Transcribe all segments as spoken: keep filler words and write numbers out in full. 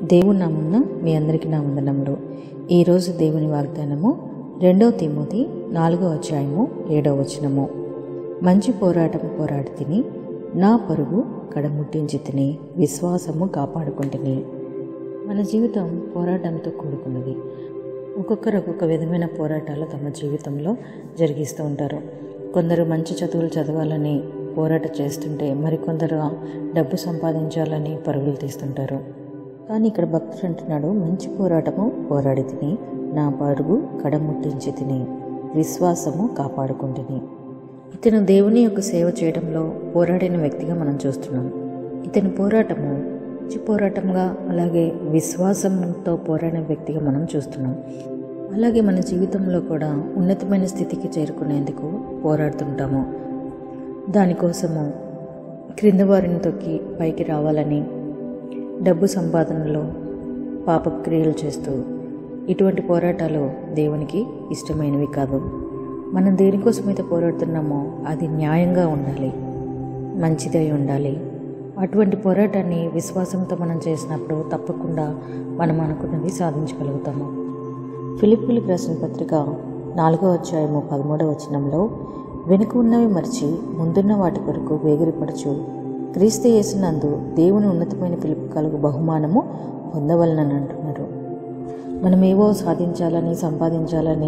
దేవుని నామమున మీ అందరికీ నా వందనములు. ఈరోజు దేవుని వాగ్దానము రెండవ తిమోతి నాలుగో అధ్యాయము ఏడవ వచనము. మంచి పోరాటము పోరాడి తిని నా పరుగు కడముట్టించి తిని విశ్వాసము కాపాడుకుంటుని. మన జీవితం పోరాటంతో కూడుకున్నది. ఒక్కొక్కరు ఒక్కొక్క విధమైన పోరాటాలు తమ జీవితంలో జరిగిస్తూ ఉంటారు. కొందరు మంచి చదువులు చదవాలని పోరాటం చేస్తుంటే మరికొందరు డబ్బు సంపాదించాలని పరుగులు తీస్తుంటారు. కానీ ఇక్కడ భక్తుడు అంటున్నాడు, మంచి పోరాటము పోరాడి తిని నా పరుగు కడముట్టించి తిని విశ్వాసము కాపాడుకుంటుని. ఇతను దేవుని యొక్క సేవ చేయడంలో పోరాడిన వ్యక్తిగా మనం చూస్తున్నాం. ఇతని పోరాటము మంచి పోరాటంగా, అలాగే విశ్వాసంతో పోరాడిన వ్యక్తిగా మనం చూస్తున్నాం. అలాగే మన జీవితంలో కూడా ఉన్నతమైన స్థితికి చేరుకునేందుకు పోరాడుతుంటాము. దానికోసము క్రింద వారిని తొక్కి పైకి రావాలని, డబ్బు సంపాదనలో పాపక్రియలు చేస్తూ, ఇటువంటి పోరాటాలు దేవునికి ఇష్టమైనవి కాదు. మనం దేనికోసమైతే పోరాడుతున్నామో అది న్యాయంగా ఉండాలి, మంచిదై ఉండాలి. అటువంటి పోరాటాన్ని విశ్వాసంతో మనం చేసినప్పుడు తప్పకుండా మనం అనుకున్నది సాధించగలుగుతాము. ఫిలిప్పీయులకు రాసిన పత్రిక నాలుగో అధ్యాయము పదమూడవ వచనంలో, వెనుక ఉన్నవి మరిచి ముందున్న వాటి కొరకు వేగిరపడుచు క్రీస్తు యేసునందు దేవుని ఉన్నతమైన పిలుపు కలుగు బహుమానము పొందవలనని అంటున్నారు. మనం ఏవో సాధించాలని, సంపాదించాలని,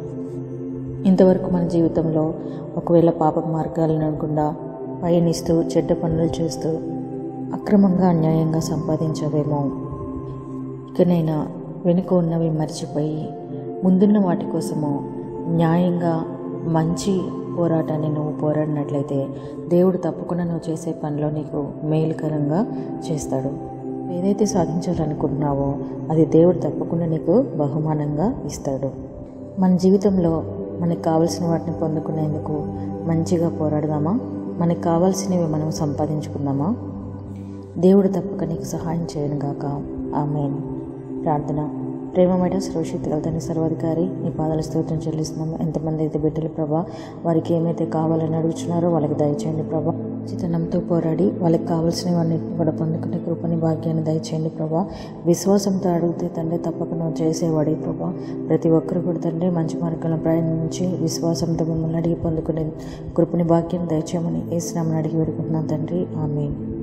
ఇంతవరకు మన జీవితంలో ఒకవేళ పాప మార్గాలను అనుకుండా పయనిస్తూ చెడ్డ పనులు చేస్తూ అక్రమంగా అన్యాయంగా సంపాదించవేమో. ఇకనైనా వెనుక ఉన్నవి మర్చిపోయి ముందున్న వాటి కోసము న్యాయంగా మంచి పోరాటాన్ని నువ్వు పోరాడినట్లయితే దేవుడు తప్పకుండా నువ్వు చేసే పనిలో నీకు మేలుకరంగా చేస్తాడు. ఏదైతే సాధించాలనుకుంటున్నావో అది దేవుడు తప్పకుండా నీకు బహుమానంగా ఇస్తాడు. మన జీవితంలో మనకు కావలసిన వాటిని పొందుకునేందుకు మంచిగా పోరాడదామా? మనకు కావాల్సినవి మనం సంపాదించుకుందామా? దేవుడు తప్పక నీకు సహాయం చేయను గాక. ఆమేన్. ప్రార్థన. ప్రేమమైన సర్వశక్తి గల సర్వాధికారి, నీ పాదాల స్తోత్రం చెల్లిస్తున్నాము. ఎంతమంది అయితే బిడ్డలు ప్రభా, వారికి ఏమైతే కావాలని అడుగుతున్నారో వాళ్ళకి దయచేయండి ప్రభా. చిత్తనంతో పోరాడి వాళ్ళకి కావాల్సినవన్నీ కూడా పొందుకునే కృపని భాగ్యాన్ని దయచేయండి ప్రభా. విశ్వాసంతో అడిగితే తండ్రి తప్పక నువ్వు చేసేవాడే ప్రభా. ప్రతి ఒక్కరు కూడా తండ్రి మంచి మార్గంలో ప్రయాణించి విశ్వాసంతో మిమ్మల్ని అడిగి పొందుకునే కృపని భాగ్యాన్ని దయచేయమని యేసు నామమున అడిగి వేడుకుంటున్నాను తండ్రి. ఆమేన్.